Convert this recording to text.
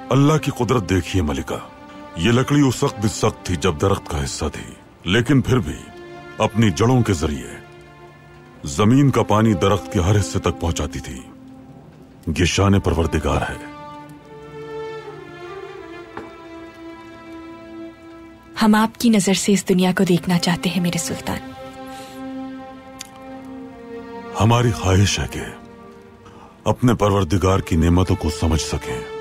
अल्लाह की कुदरत देखिए मलिका, ये लकड़ी उस वक्त भी सख्त थी जब दरख्त का हिस्सा थी, लेकिन फिर भी अपनी जड़ों के जरिए जमीन का पानी दरख्त के हर हिस्से तक पहुंचाती थी। ये शान परवरदिगार है। हम आपकी नजर से इस दुनिया को देखना चाहते हैं मेरे सुल्तान। हमारी ख्वाहिश है कि अपने परवरदिगार की नेमतों को समझ सकें।